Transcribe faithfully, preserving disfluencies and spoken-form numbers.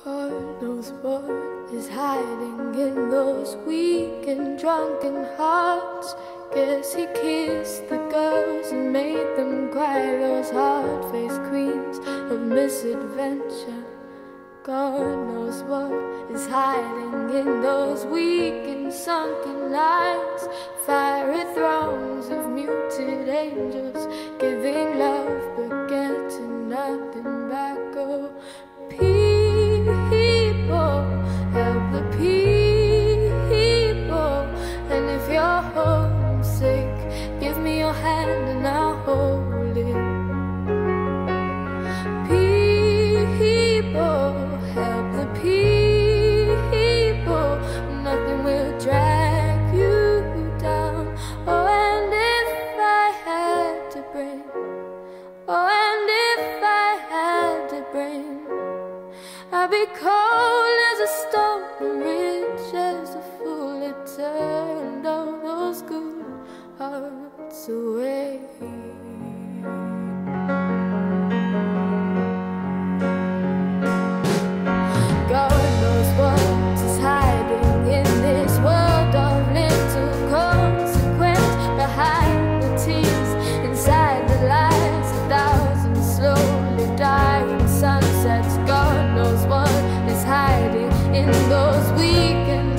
God knows what is hiding in those weak and drunken hearts. Guess he kissed the girls and made them cry, those hard-faced queens of misadventure. God knows what is hiding in those weak and sunken lines. Fiery throngs of muted angels giving love but getting nothing back. Oh, people, help the people. And if you're homesick, give me your hand and I'll hold it. People, help the people. Nothing will drag you down. Oh, and if I had to bring, oh, and if I had to bring, I'd be cold as a stone and rich as a fool. It turned all those good hearts away. God knows what is hiding in this world of little consequence. Behind the tears, inside the lies, a thousand slowly dying sunsets. God knows what is hiding in those weak and